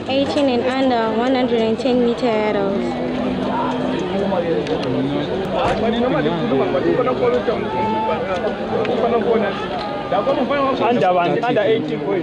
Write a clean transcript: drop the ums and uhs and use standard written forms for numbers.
18 and under 110 meter hurdles. Under 18 boys.